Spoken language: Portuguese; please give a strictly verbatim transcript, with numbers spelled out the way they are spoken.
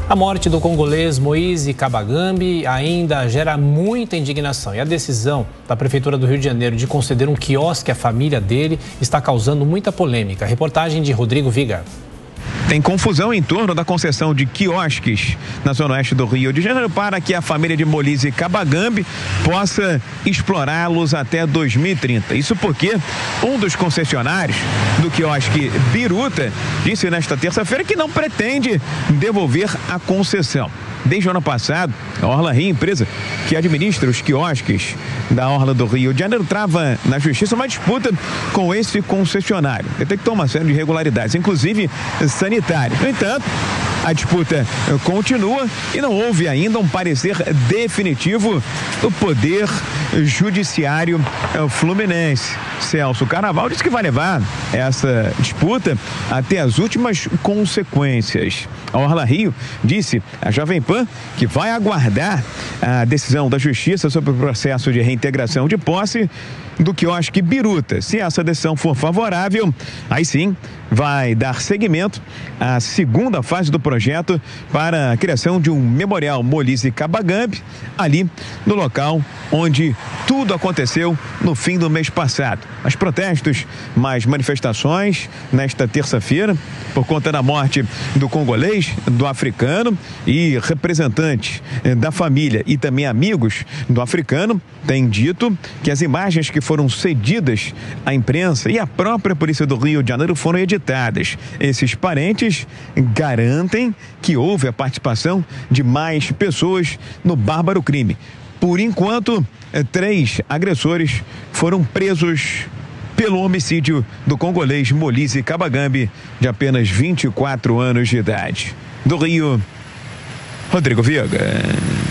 A morte do congolês Moise Kabagambe ainda gera muita indignação e a decisão da Prefeitura do Rio de Janeiro de conceder um quiosque à família dele está causando muita polêmica. Reportagem de Rodrigo Viga. Tem confusão em torno da concessão de quiosques na zona oeste do Rio de Janeiro para que a família de Moise Kabagambe possa explorá-los até dois mil e trinta. Isso porque um dos concessionários do quiosque Biruta disse nesta terça-feira que não pretende devolver a concessão. Desde o ano passado, a Orla Rio, empresa que administra os quiosques da Orla do Rio de Janeiro, trava na justiça uma disputa com esse concessionário. Detectou uma série de irregularidades, inclusive sanitárias. No entanto, a disputa continua e não houve ainda um parecer definitivo do Poder Judiciário Fluminense. Celso Carnaval disse que vai levar essa disputa até as últimas consequências. A Orla Rio disse à Jovem Pan que vai aguardar a decisão da Justiça sobre o processo de reintegração de posse do quiosque Biruta. Se essa decisão for favorável, aí sim vai dar seguimento à segunda fase do projeto para a criação de um memorial Moise Kabagambe ali no local onde tudo aconteceu no fim do mês passado. Mais protestos, mais manifestações nesta terça-feira por conta da morte do congolês, do africano, e representantes da família e também amigos do africano têm dito que as imagens que foram cedidas à imprensa e à própria Polícia do Rio de Janeiro foram editadas. Esses parentes garantem que houve a participação de mais pessoas no bárbaro crime. Por enquanto, três agressores foram presos pelo homicídio do congolês Moise Kabagambe, de apenas vinte e quatro anos de idade. Do Rio, Rodrigo Viga.